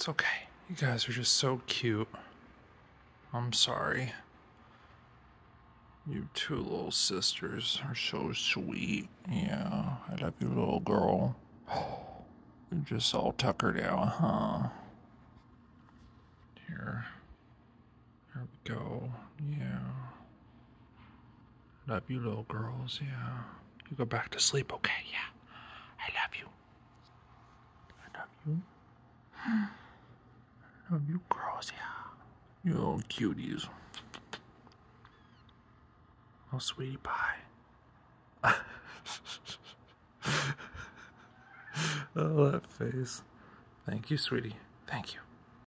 It's okay. You guys are just so cute. I'm sorry. You two little sisters are so sweet. Yeah, I love you, little girl. You're just all tuckered out, huh? Here. There we go. Yeah. Love you, little girls. Yeah. You go back to sleep, okay? Yeah. I love you. I love you. I love you, girls. Yeah. You little cuties. Oh, sweetie pie. Oh, that face. Thank you, sweetie. Thank you.